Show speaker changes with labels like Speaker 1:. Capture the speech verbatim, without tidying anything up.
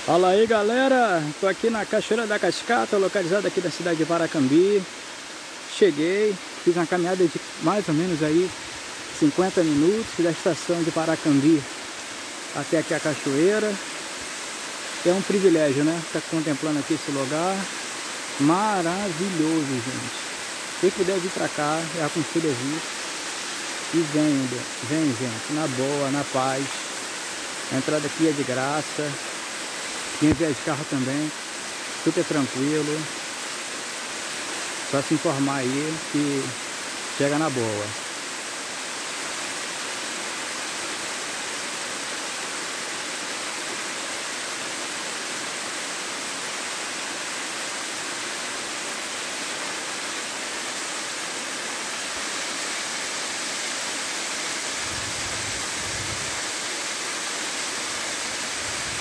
Speaker 1: Fala aí, galera, tô aqui na Cachoeira da Cascata, localizada aqui da cidade de Paracambi. Cheguei, fiz uma caminhada de mais ou menos aí cinquenta minutos da estação de Paracambi até aqui a cachoeira. É um privilégio, né? Estar contemplando aqui esse lugar maravilhoso, gente. Quem puder vir pra cá, eu aconselho a vir. E vem, vem, gente, na boa, na paz. A entrada aqui é de graça. Quem vier de carro também, super tranquilo. Só se informar aí que chega na boa.